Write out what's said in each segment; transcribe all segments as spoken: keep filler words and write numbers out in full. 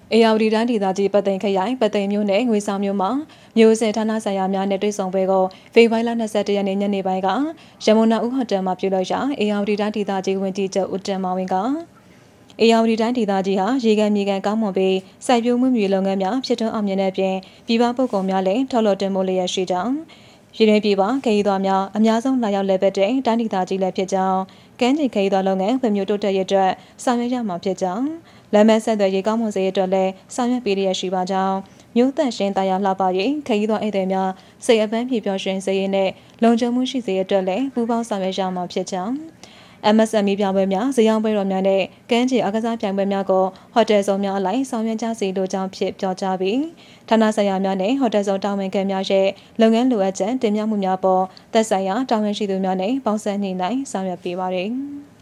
အေယာဝတီတိုင်းဒေသကြီးပတ်သိမ်ခရိုင်ပတ်သိမ်မြို့နယ်ငွေဆောင်မြို့မှာမြို့စင်ဌာနဆိုင်ရာများနဲ့တွေ့ဆုံပွဲကိုဖေဖော်ဝါရီလ၂၁ရက်နေ့ညနေပိုင်းကရမုံနာဦးဟိုတယ်မှာပြုလုပ်ရာအေယာဝတီတိုင်းဒေသကြီးဝန်ကြီးချုပ်ဦးတင်မောင်ဝင်းကအေယာဝတီတိုင်းဒေသကြီးဟာရေကန်မြေကန်ကောင်းမွန်ပြီးစိုက်ပျိုးမှုမြေလုပ်ငန်းများဖြစ်ထွန်းအောင်မြင်တဲ့ပြင်ပြည်ပပုဂ္ဂိုလ်များလည်းထော်လော်တင်မိုးလျက်ရှိကြောင်းရင်းနှီးပြည်ပခရီးသွားများအများဆုံးလာရောက်လည်ပတ်တဲ့တိုင်းဒေသကြီးလည်းဖြစ်ကြောင်းကမ်းခြေခရီးသွားလုပ်ငန်းဖွံ့ဖြိုးတိုးတက်ရေးအတွက်ဆောင်ရွက်ရမှာဖြစ်ကြောင်းလမ်းမဆက်သွယ်ရေးကောင်းမွန်စေရေးအတွက်လည်းဆောင်ရွက်ပေးရရှိပါကြောင်းမြို့သက်ရှင်တရားလှပရေးခရီးသွားဧည့်သည်များစိတ်အပန်းဖြေပျော်ရွှင်စေရေးနဲ့လုံခြုံမှုရှိစေရေးအတွက်လည်းပူးပေါင်းဆောင်ရွက်ရမှာဖြစ်ကြောင်း M S M E ပြပွဲများဇယောင်းပွဲတော်များနဲ့ကမ်းခြေအကစားပြိုင်ပွဲများကိုဟိုတယ်ဆောင်များအလိုက်ဆောင်ရွက်ကြစီလိုကြောင်းဖြစ်ပြောကြားပြီးဌာနဆိုင်ရာများနဲ့ဟိုတယ်ဆောင်တာဝန်ခံများရဲ့လုပ်ငန်းလိုအပ်ချက်တင်ပြမှုများပေါ်သက်ဆိုင်ရာတာဝန်ရှိသူများနဲ့ပေါင်းစပ်ညှိနှိုင်းဆောင်ရွက်ပေးပါရယ်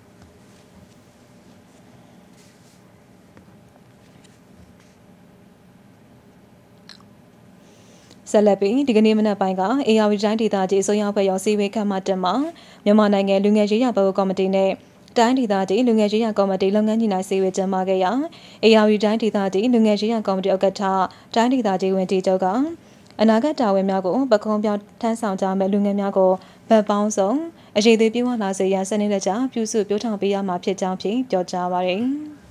ဆက်လက်ပြီးဒီကနေ့မနက်ပိုင်းကအေယာဝတီတိုင်းဒေသကြီးအစိုးရဖွဲ့ရောစီဝေးခန့်မှတက်မှာမြန်မာနိုင်ငံလူငယ်ရေးရာဘဏ်ကော်မတီနဲ့တိုင်းဒေသကြီးလူငယ်ရေးရာကော်မတီလုပ်ငန်းညီနိုင်စီဝေးကျင်းပခဲ့ရာအေယာဝတီတိုင်းဒေသကြီးလူငယ်ရေးရာကော်မတီဥက္ကဋ္ဌတိုင်းဒေသကြီးဝန်ကြီးချုပ်ကအနာဂတ်တာဝန်များကိုပကုံးပြောင်းထမ်းဆောင်ကြမဲ့လူငယ်များကိုဗတ်ပေါင်းဆုံးအရေးသေးပြေဝလာစေရန်စနစ်တကျပြုစုပြောထောင်ပေးရမှာဖြစ်ကြောင်းဖြင့်ပြောကြားပါရယ်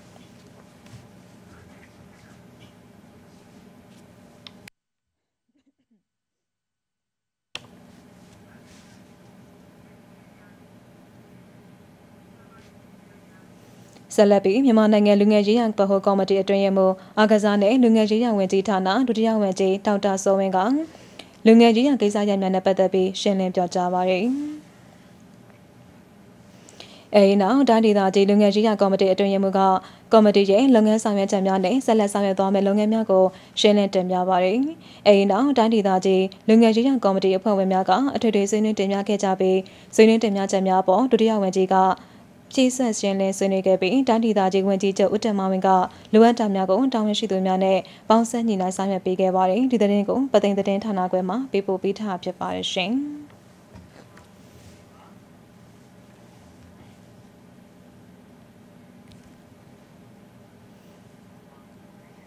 ဆက်လက်ပြီးမြန်မာနိုင်ငံလူငယ်ရေးရာဗဟိုကော်မတီအတွင်းရေးမှူးအာကစားနဲ့လူငယ်ရေးရာဝန်ကြီးဌာနဒုတိယဝန်ကြီးဒေါက်တာစောဝင်းကလူငယ်ရေးရာကိစ္စရပ်များနဲ့ပတ်သက်ပြီးရှင်းလင်းပြောကြားပါရယ်အဲဒီနောက်တိုင်းဒေသကြီးလူငယ်ရေးရာကော်မတီအတွင်းရေးမှူးကကော်မတီရဲ့လုပ်ငန်းဆောင်ရွက်ချက်များနဲ့ဆက်လက်ဆောင်ရွက်သွားမယ့်လုပ်ငန်းများကိုရှင်းလင်းတင်ပြပါရယ်အဲဒီနောက်တိုင်းဒေသကြီးလူငယ်ရေးရာကော်မတီအဖွဲ့ဝင်များကအထွေထွေဆွေးနွေးတင်ပြခဲ့ကြပြီးဆွေးနွေးတင်ပြချက်များပေါ်ဒုတိယဝန်ကြီးကဖြည့်ဆွတ်ရှင်းလင်းဆွေးနွေးခဲ့ပြီးတိုင်းဒေသကြီးဝန်ကြီးချုပ်ဦးတင်မောင်ဝင်းကလိုအပ်တာများကိုတာဝန်ရှိသူများနဲ့ပေါင်းစပ်ညှိနှိုင်းဆောင်ရွက်ပေးခဲ့ပါတယ်ဒီသတင်းကိုပသိမ်သတင်းဌာနခွဲမှပေးပို့ပေးထားဖြစ်ပါတယ်ရှင်